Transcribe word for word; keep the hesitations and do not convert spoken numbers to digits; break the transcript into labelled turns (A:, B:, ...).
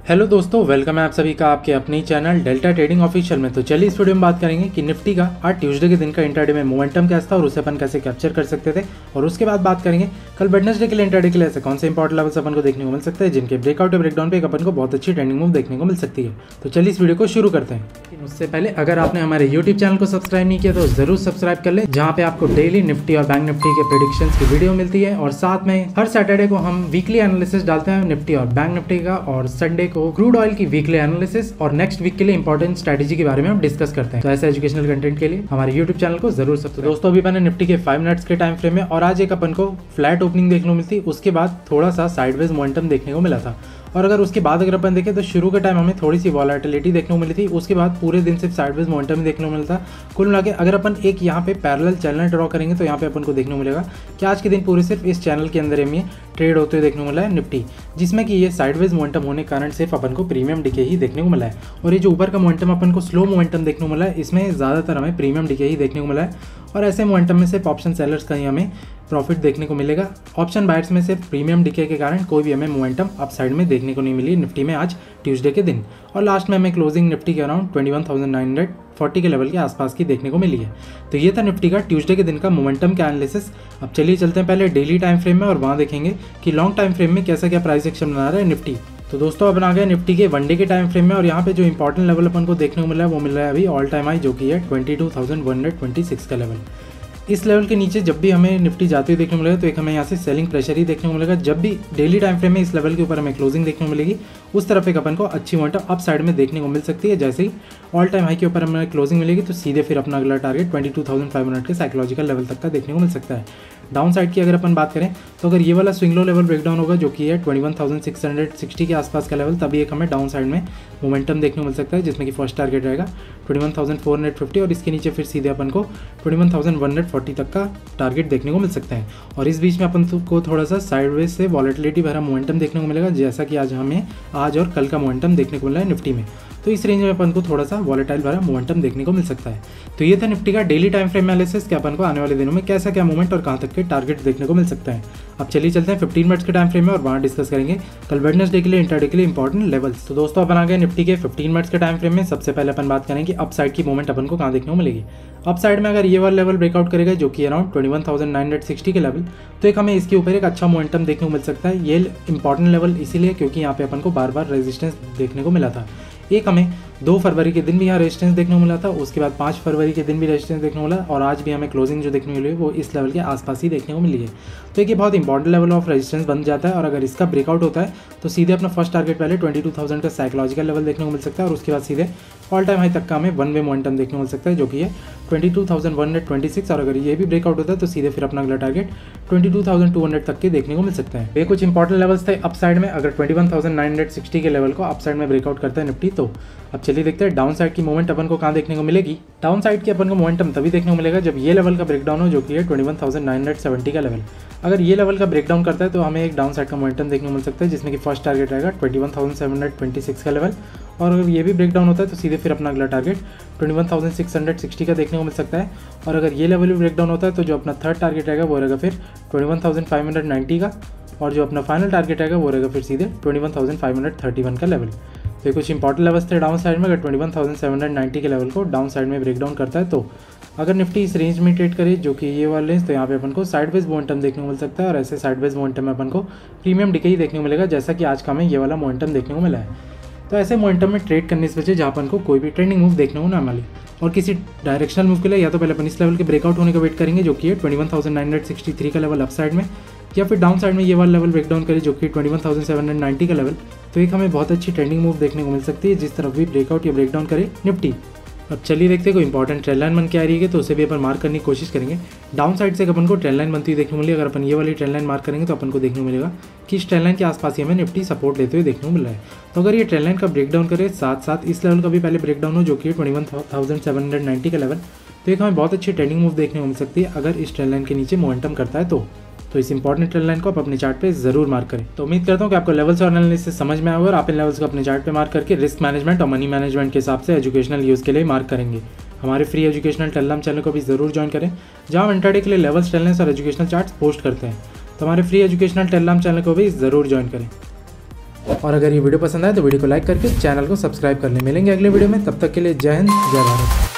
A: Hello दोस्तों, welcome है आप सभी का आपके अपने चैनल डेल्टा ट्रेडिंग ऑफिशियल में। तो चलिए इस वीडियो में बात करेंगे कि निफ्टी का आज ट्यूसडे के दिन का इंट्राडे में मोमेंटम क्या था और उसे अपन कैसे कैप्चर कर सकते थे। और उसके बाद बात करेंगे कल वेडनेसडे के लिए इंट्राडे के लिए ऐसे कौन से इंपॉर्टेंट लेवल्स अपन को देखने को मिल सकते हैं जिनके ब्रेकआउट या ब्रेकडाउन पे अपन को बहुत अच्छी ट्रेंडिंग मूव देखने को मिल सकती है। तो चलिए इस वीडियो को शुरू करते हैं। उससे पहले अगर आपने हमारे यूट्यूब चैनल को सब्सक्राइब नहीं किया तो जरूर सब्सक्राइब कर ले, जहाँ पे आपको डेली निफ्टी और बैंक निफ्टी के प्रेडिक्शंस की वीडियो मिलती है। और साथ में हर सैटरडे को हम वीकली एनालिसिस डालते हैं निफ्टी और बैंक निफ्टी का, और संडे को क्रूड ऑयल की वीकली एनालिसिस और नेक्स्ट वीक के लिए इंपॉर्टेंट स्ट्रेटेजी के बारे में हम डिस्कस करते हैं। तो ऐसे एजुकेशनल कंटेंट के लिए हमारे यूट्यूब चैनल को जरूर सब्सक्राइब। दोस्तों अभी मैंने निफ्टी के फाइव मिनट्स के टाइम फ्रेम में और आज एक अपन को फ्लैट ओपनिंग देखने को मिलती, उसके बाद थोड़ा सा साइडवेज मोमेंटम देखने को मिला था। और अगर उसके बाद अगर अपन देखें तो शुरू के टाइम हमें थोड़ी सी वॉलेटिलिटी देखने को मिली थी, उसके बाद पूरे दिन सिर्फ साइडवेज मोमेंटम ही देखने को मिलता। कुल मिला के अगर अपन एक यहाँ पे पैरेलल चैनल ड्रॉ करेंगे तो यहाँ पे अपन को देखने को मिलेगा कि आज के दिन पूरे सिर्फ इस चैनल के अंदर हमें ट्रेड होते हुए देखने को मिला है निफ्टी, जिसमें कि ये साइडवेज मोमेंटम होने के कारण सिर्फ अपन को प्रीमियम डिके ही देखने को मिला है। और ये जो ऊपर का मोमेंटम अपन को स्लो मोमेंटम देखने को मिला है, इसमें ज़्यादातर हमें प्रीमियम डिके ही देखने को मिला है। और ऐसे मोमेंटम में सिर्फ ऑप्शन सेलर्स का ही हमें प्रॉफिट देखने को मिलेगा। ऑप्शन बायर्स में सिर्फ प्रीमियम डिके के कारण कोई भी हमें मोमेंटम अपसाइड में देखने को नहीं मिली निफ्टी में आज ट्यूसडे के दिन। और लास्ट में हमें क्लोजिंग निफ्टी के around twenty one thousand nine hundred forty के लेवल के आसपास की देखने को मिली है। तो ये था निफ्टी का ट्यूसडे के दिन का मोमेंटम का एनालिसिस। अब चलिए चलते हैं पहले डेली टाइम फ्रेम में और वहाँ देखेंगे कि लॉन्ग टाइम फ्रेम में कैसा क्या प्राइस एक्शन बना रहा है निफ्टी। तो दोस्तों अपन आ गए निफ्टी के वन डे के टाइम फ्रेम में, और यहाँ पे जो इंपॉर्टेंट लेवल अपन को देखने को मिला है वो मिल रहा है अभी ऑल टाइम हाई, जो कि है twenty two thousand one hundred twenty six का लेवल। इस लेवल के नीचे जब भी हमें निफ्टी जाते हुए देखने को मिलेगा तो एक हमें यहाँ से सेलिंग प्रेशर ही देखने को मिलेगा। जब भी डेली टाइम फ्रेम में इस लेवल के ऊपर हमें क्लोजिंग देखने को मिलेगी उस तरफ एक अपन को अच्छी मोमेंटम अप साइड में देखने को मिल सकती है। जैसे ही ऑल टाइम हाई के ऊपर हमें क्लोजिंग मिलेगी तो सीधे फिर अपना अगला target twenty two thousand five hundred के साइकोलॉजिकल लेवल तक का देखने को मिल सकता है। डाउन साइड की अगर अपन बात करें तो अगर ये वाला स्विंग लो लेवल ब्रेकडाउन होगा जो कि है twenty one thousand six hundred sixty के आसपास का लेवल, तभी एक हमें डाउन साइड में मोमेंटम देखने को मिल सकता है, जिसमें कि फर्स्ट टारगेट रहेगा twenty one thousand four hundred fifty और इसके नीचे फिर सीधे अपन को twenty one thousand one hundred forty तक का टारगेट देखने को मिल सकता है। और इस बीच में अपन को थोड़ा सा साइडवेज से वॉलेटिलिटी भरा मोमेंटम देखने को मिलेगा, जैसा कि आज हमें आज और कल का मोमेंटम देखने को मिला है निफ्टी में। तो इस रेंज में अपन को थोड़ा सा वॉलेटाइल भरा मोमेंटम देखने को मिल सकता है। तो ये था निफ्टी का डेली टाइम फ्रेम एनालिसिस कि अपन को आने वाले दिनों में कैसा क्या मूवमेंट और कहां तक के टारगेट देखने को मिल सकता है। अब चलिए चलते हैं फिफ्टीन मिनट्स के टाइम फ्रेम में और वहां डिस्कस करेंगे कल वेडनेसडे के लिए इंट्राडे के लिए इंपॉर्टेंट लेवल्स। तो दोस्तों अपन आ गए निफ्टी के फिफ्टीन मिनट्स के टाइम फ्रेम में। सबसे पहले अपन बात करेंगे अप साइड की मूवमेंट अपन को कहां देखने को मिलेगी। अप साइड में अगर ये वाला लेवल ब्रेकआउट करेगा जो कि around twenty one thousand nine hundred sixty के लेवल, तो एक हमें इसके ऊपर एक अच्छा मोमेंटम देखने को मिल सकता है। ये इंपॉर्टेंट लेवल इसीलिए क्योंकि यहाँ पे अपन को बार बार रेजिस्टेंस देखने को मिला था। एक हमें दो फरवरी के दिन भी यहाँ रेजिस्टेंस देखने को मिला था, उसके बाद पाँच फरवरी के दिन भी रेजिस्टेंस देखने को मिला, और आज भी हमें क्लोजिंग जो देखने को मिली है वो इस लेवल के आसपास ही देखने को मिली है। तो एक ये बहुत इंपॉर्टेंट लेवल ऑफ रेजिस्टेंस बन जाता है, और अगर इसका ब्रेकआउट होता है तो सीधे अपना फर्स्ट टारगेट पहले ट्वेंटी टू थाउजेंड का साइकोलॉजिकल लेवल देखने को मिल सकता है, और उसके बाद सीधे ऑल टाइम हाई तक का हमें वन वे मोमेंटम देखने को मिल सकता है जो कि है twenty two thousand one hundred twenty six. और अगर ये भी ब्रेकआउट होता है तो सीधे फिर अपना अगला target twenty two thousand two hundred तक के देखने को मिल सकता है। ये कुछ इंपॉर्टेंट लेवल्स थे अप साइड में। अगर twenty one thousand nine hundred sixty के लेवल को अप साइड में ब्रेकआउट करता है निफ्टी, तो अब चलिए देखते हैं डाउन साइड की मूवमेंट अपन को कहाँ देखने को मिलेगी। डाउन साइड की अपन को मोमेंटम तभी देखने को मिलेगा जब ये लेवल का ब्रेकडाउन हो जो कि है twenty one thousand nine hundred seventy का लेवल। अगर ये लेवल का ब्रेकडाउन करता है तो हमें एक डाउन साइड का मोमेंटम देखने को मिल सकता है, जिसमें कि फर्स्ट टारगेट रहेगा twenty one thousand seven hundred twenty six का लेवल। और अगर ये भी ब्रेकडाउन होता है तो सीधे फिर अपना अगला target twenty one thousand six hundred sixty का देखने को मिल सकता है। और अगर ये लेवल भी ब्रेकडाउन होता है तो जो अपना थर्ड टारगेट रहेगा वो रहेगा फिर twenty one thousand five hundred ninety का, और जो अपना फाइनल टारगेट रहेगा वो रहेगा फिर सीधे twenty one thousand five hundred thirty one का लेवल। तो ये कुछ इंपॉर्टेंट लेवल्स थे डाउन साइड में। अगर twenty one thousand seven hundred ninety के लेवल को डाउन साइड में ब्रेकडाउन करता है तो अगर निफ्टी इस रेंज में ट्रेड करे जो कि ये वाला रेंज, तो यहाँ पे अपन को साइडवेज मोमेंटम देखने को मिल सकता है, और ऐसे साइडवेज मोमेंटम में अपन को प्रीमियम डिके ही देखने को मिलेगा, जैसा कि आज का हमें ये वाला मोमेंटम देखने को मिला है। तो ऐसे मोमेंटम में ट्रेड करने से बचे जहाँ अपन को कोई भी ट्रेंडिंग मूव देखने को ना मिले। और किसी डायरेक्शनल मूव के लिए या तो पहले अपन इस लेवल के ब्रेकआउट होने का वेट करेंगे जो कि है twenty one thousand nine hundred sixty three का लेवल अप साइड में, या फिर डाउन साइड में ये वाला लेवल ब्रेकडाउन करे जो कि twenty one thousand seven hundred ninety का लेवल। तो एक हमें बहुत अच्छी ट्रेंडिंग मूव देखने को मिल सकती है जिस तरफ भी ब्रेकआउट या ब्रेकडाउन करे निफ्टी। अब चलिए देखते हैं कोई इंपॉर्टेंट ट्रेंड लाइन बन के आ रही है तो उसे भी अपन मार्क करने की कोशिश करेंगे। डाउन साइड से अपन को ट्रेंड लाइन बनती हुई देखने को मिली। अगर अपन ये वाली ट्रेंड लाइन मार्क करेंगे तो अपन को देखने को मिलेगा कि इस ट्रेंड लाइन के आसपास ही हमें निफ्टी सपोर्ट लेते हुए देखने को मिल रहा है। तो अगर ये ट्रेंड लाइन का ब्रेकडाउन करे साथ साथ इस लेवल का भी पहले ब्रेकडाउन हो जो कि twenty one thousand seven hundred ninety का लेवल, तो एक हमें बहुत अच्छी ट्रेंडिंग मूव देखने को मिल सकती है अगर इस ट्रेंड लाइन के नीचे मोमेंटम करता है तो। तो इस इंपॉर्टेंट ट्रेंड लाइन को आप अपने चार्ट पे जरूर मार्क करें। तो उम्मीद करता हूँ कि आपको लेवल्स और एनालिसिस समझ में आएगा और आप इन लेवल्स को अपने चार्ट पे मार्क करके रिस्क मैनेजमेंट और मनी मैनेजमेंट के हिसाब से एजुकेशनल यूज़ के लिए मार्क करेंगे। हमारे फ्री एजुकेशनल टेलीग्राम चैनल को भी जरूर ज्वाइन करें, जहाँ हम इंट्राडे के लिए लेवल्स, टेलनेस और एजुकेशनल चार्ट्स पोस्ट करते हैं। तो हमारे फ्री एजुकेशनल टेलीग्राम चैनल को भी जरूर ज्वाइन करें। और अगर ये वीडियो पसंद आए तो वीडियो को लाइक करके चैनल को सब्सक्राइब कर लें। मिलेंगे अगले वीडियो में, तब तक के लिए जय हिंद जय भारत।